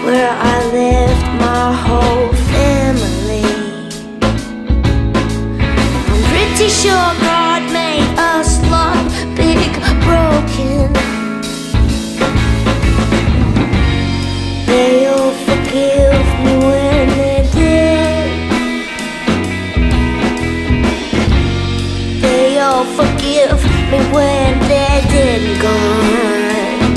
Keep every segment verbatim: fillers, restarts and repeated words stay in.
where I left my whole family. I'm pretty sure God made us look big, broken. They'll forgive me when they did. They'll forgive me when they're dead and gone.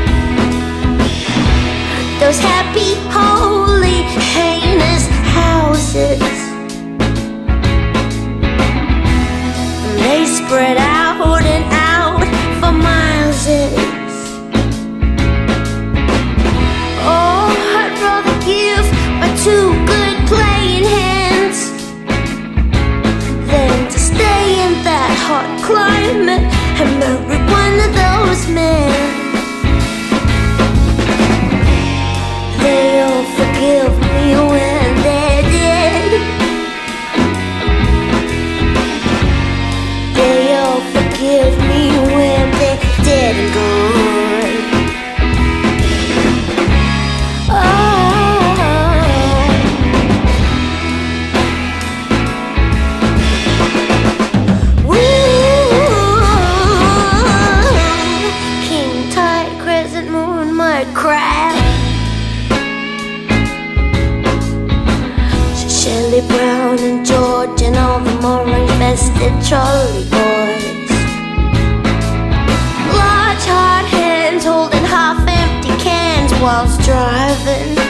Those happy, holy, heinous houses, they spread out and out for miles. Oh, I'd rather give my two good playing hands than to stay in that hot climate and marry one of those men. They'll forgive me when they're dead. They'll forgive me when they're dead and gone. Oh. Woo. King Tide, crescent moon, my crab. Shelley Brown and George and all the more invested trolley boys. Large hard hands holding half empty cans whilst driving.